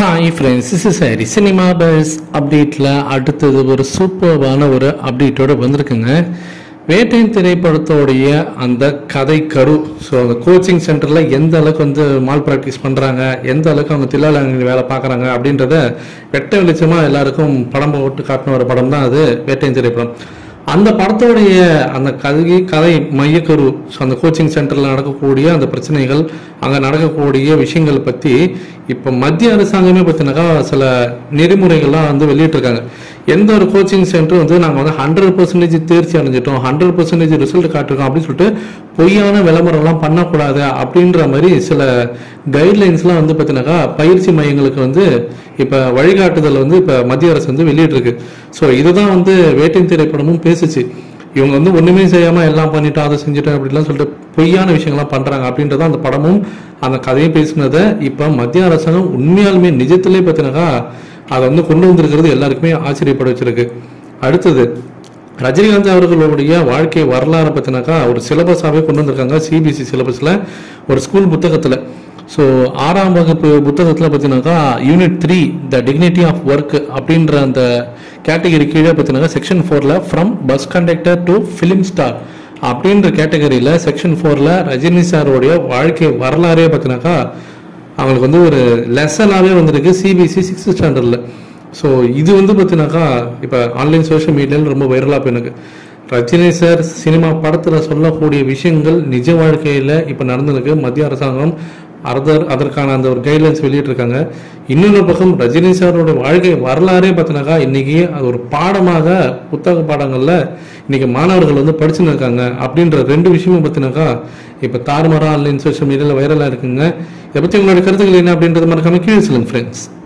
Hi friends, this is Hari. Cinema buzz அப்டேட்டில் அடுத்தது ஒரு சூப்பர்வான ஒரு அப்டேட்டோடு வந்திருக்குங்க. வேட்டையின் திரைப்படத்தோடைய அந்த கதை கரு. ஸோ அந்த கோச்சிங் சென்டரில் எந்த அளவுக்கு வந்து மால் ப்ராக்டிஸ் பண்ணுறாங்க, எந்த அளவுக்கு அவங்க தில்லாலங்கி வேலை பார்க்குறாங்க அப்படின்றத வெட்ட வெளிச்சமாக எல்லாருக்கும் படம் போட்டு காட்டின ஒரு படம் தான் அது வேட்டையின் திரைப்படம். அந்த படத்தோடைய அந்த கதை மையக்கரு, ஸோ அந்த கோச்சிங் சென்டரில் நடக்கக்கூடிய அந்த பிரச்சனைகள், அங்கே நடக்கக்கூடிய விஷயங்கள் பற்றி இப்போ மத்திய அரசாங்கமே பார்த்தீங்கன்னாக்கா சில நெறிமுறைகள்லாம் வந்து வெளியிட்டிருக்காங்க. எந்த ஒரு கோச்சிங் சென்டர் வந்து நாங்கள் வந்து 100% தேர்ச்சி அடைஞ்சிட்டோம், 100% ரிசல்ட் காட்டிருக்கோம் அப்படின்னு சொல்லிட்டு பொய்யான விளம்பரம்லாம் பண்ணக்கூடாது அப்படின்ற மாதிரி சில கைட்லைன்ஸ்லாம் வந்து பார்த்தீங்கன்னாக்கா பயிற்சி மையங்களுக்கு வந்து இப்போ வழிகாட்டுதல் வந்து இப்போ மத்திய அரசு வந்து வெளியிட்டிருக்கு. ஸோ இதுதான் வந்து வேட்டையின் திரைப்படமும் பேசுச்சு. இவங்க வந்து ஒன்றுமே செய்யாமல் எல்லாம் பண்ணிட்டோம், அதை செஞ்சுட்டோம் அப்படின்லாம் சொல்லிட்டு பொய்யான விஷயங்கள்லாம் பண்ணுறாங்க அப்படின்றத அந்த படமும் அந்த கதையும் பேசினதை இப்போ மத்திய அரசாங்கம் உண்மையாலுமே நிஜத்திலே பார்த்தீங்கன்னாக்கா அதை வந்து கொண்டு வந்திருக்கிறது எல்லாருக்குமே ஆச்சரியப்பட வச்சிருக்கு. அடுத்தது ரஜினிகாந்த் அவர்களுடைய வாழ்க்கை வரலாறு பார்த்தினாக்கா ஒரு சிலபஸாகவே கொண்டு வந்திருக்காங்க. சிபிஎஸ்சி சிலபஸில் ஒரு ஸ்கூல் புத்தகத்தில். ஸோ 6ஆம் வகுப்பு புத்தகத்தில் பார்த்தீங்கன்னாக்கா unit 3 the dignity of work அப்படின்ற அந்த கேட்டகரி கீழே பார்த்தீங்கன்னா செக்ஷன் 4ல் from bus conductor to film star அப்படின்ற கேட்டகரியில் செக்ஷன் 4ல் ரஜினி சாரோடைய வாழ்க்கை வரலாறே பார்த்தீங்கன்னாக்கா அவங்களுக்கு வந்து ஒரு லெசனாகவே வந்திருக்கு சிபிஎஸ்சி 6th ஸ்டாண்டர்டில். ஸோ இது வந்து பார்த்தீங்கன்னாக்கா இப்போ ஆன்லைன் சோஷியல் மீடியாவில் ரொம்ப வைரலாக போயிருக்கு. ரஜினி சார் சினிமா படத்தில் சொல்லக்கூடிய விஷயங்கள் நிஜ வாழ்க்கையில் இப்போ நடந்திருக்கு. மத்திய அரசாங்கம் அதற்கான அந்த ஒரு கைட்லைன்ஸ் வெளியிட்டிருக்காங்க. இன்னொரு பக்கம் ரஜினி சாரோட வாழ்க்கை வரலாறே பார்த்தீங்கன்னாக்கா இன்னைக்கு அது ஒரு பாடமாக புத்தக பாடங்களில் இன்னைக்கு மாணவர்கள் வந்து படிச்சுன்னு இருக்காங்க. அப்படின்ற 2 விஷயமும் பார்த்தீங்கன்னாக்கா இப்போ தாறுமாறா ஆன்லைன் சோஷியல் மீடியாவில் வைரலாக இருக்குங்க. இதை பற்றி உங்களோட கருத்துக்கள் என்ன அப்படின்றத மறக்காம கீழே சொல்லுங்க ஃப்ரெண்ட்ஸ்.